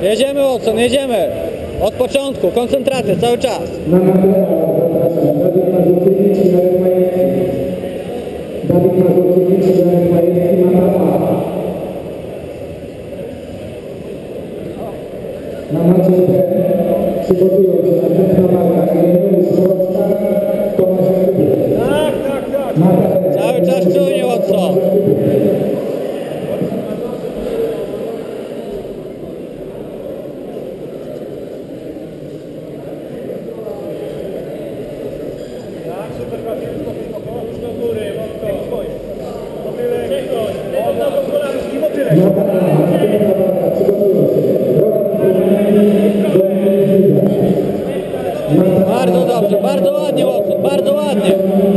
Jedziemy, Watson, jedziemy. Od początku, koncentracja, cały czas. Na macie przygotują się następna walka. Cały czas czujnie, Watson. Bardzo dobrze, bardzo ładnie, Watson, bardzo ładnie.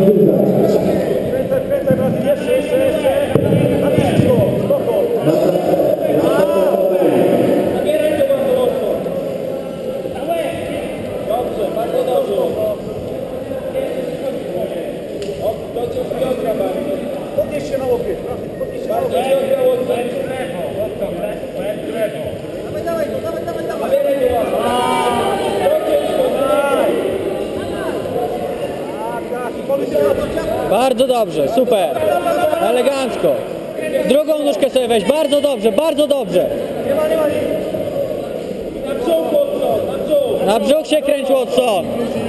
Podnieś się na łokieć, podnieś się na łokieć. Bardzo dobrze, super. Elegancko. Drugą nóżkę sobie weź, bardzo dobrze, bardzo dobrze. Na brzuch się kręć, Watson.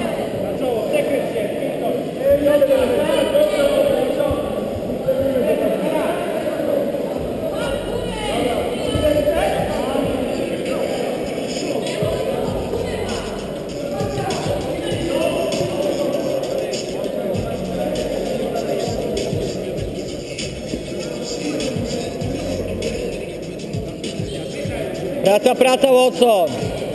Praca, praca, Watson.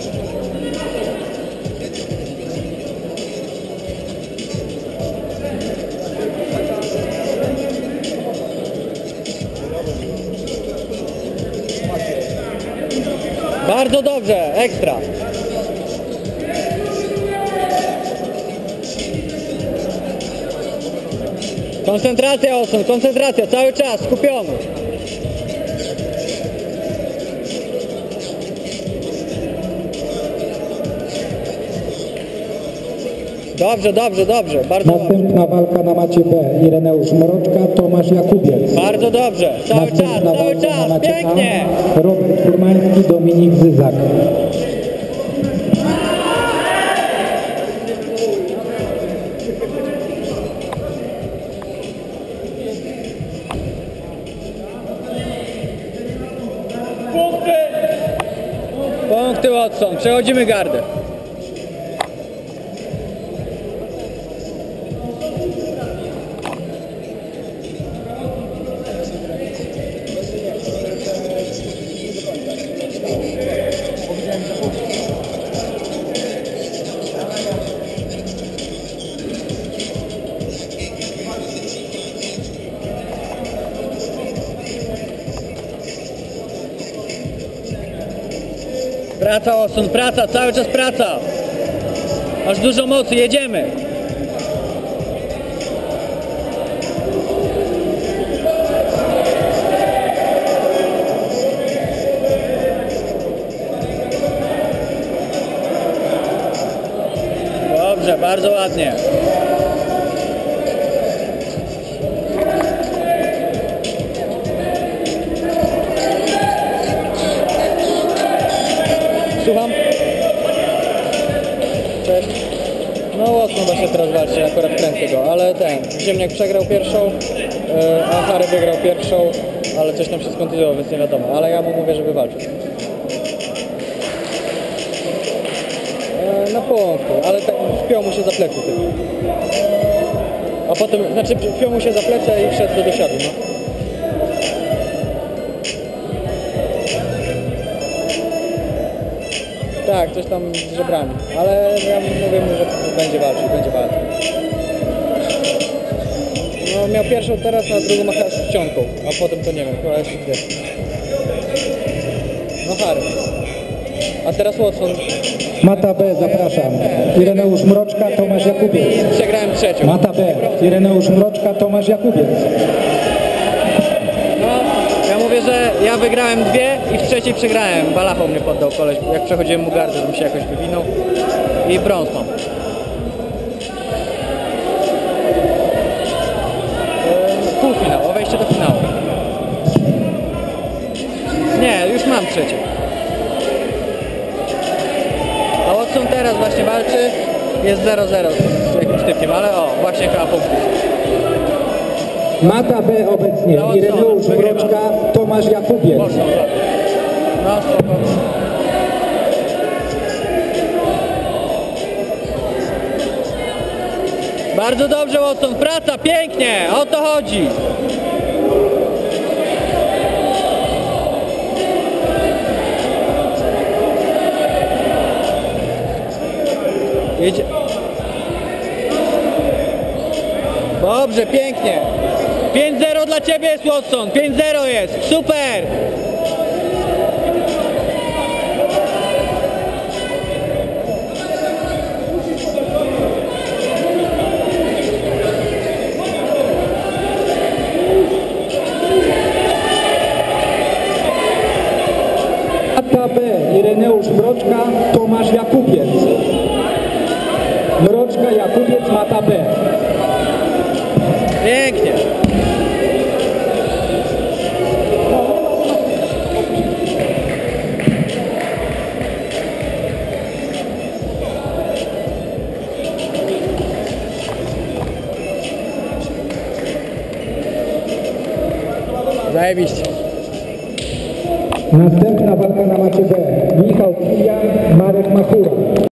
Bardzo dobrze, ekstra. Koncentracja, Watson, koncentracja, cały czas, skupiony. Dobrze, dobrze, dobrze, bardzo dobrze. Następna walka na macie B. Ireneusz Mroczka, Tomasz Jakubiec. Bardzo dobrze, cały czas, pięknie. A. Robert Furmański, Dominik Zyzak. Punkty, Watson, przechodzimy gardę. Praca, Watson, praca, cały czas praca. Masz dużo mocy, jedziemy. Dobrze, bardzo ładnie. Słucham? Cześć. No Watson właśnie teraz walczy, akurat kręcę go, ale Ziemniak przegrał pierwszą, a Harry wygrał pierwszą, ale coś tam się skontuzjowało, więc nie wiadomo, ale ja mu mówię, żeby walczył. Na połąku, ale tak wpiął mu się za plecy tylko. A potem, znaczy wpiął mu się za plecy i wszedł do dosiadu, no. Tak, coś tam z żebrami, ale ja mówię mu, że będzie walczył, No miał pierwszą teraz, a drugą ma z ściągą, a potem to nie wiem, chyba jeszcze dwie. No Harry. A teraz Watson. Mata B, zapraszam. Ireneusz Mroczka, Tomasz Jakubiec. I przegrałem trzecią. Mata B, Ireneusz Mroczka, Tomasz Jakubiec. No, ja mówię, że Ja wygrałem 2 i w trzeciej przegrałem. Balachą mnie poddał koleś, jak przechodziłem mu gardę, żebym się jakoś wywinął. I brąz mam. Półfinał, o wejście do finału. Nie, już mam trzecie. A Watson teraz właśnie walczy. Jest 0-0 z jakimś typkiem, ale o, właśnie chyba punkt. Mata B obecnie Ireneusz Mroczka, Tomasz Jakubiec. Mocno, no spoko. Bardzo dobrze, Watson, praca, pięknie, o to chodzi. Jedzie. Dobrze, pięknie. 5-0 dla Ciebie jest, Watson, 5-0 jest, super. Mata B Ireneusz Mroczka, Tomasz Jakubiec. Mroczka, Jakubiec, Mata B. Pięknie. Zajebiście. Następna walka na macie B. Michał Kilian, Marek Machura.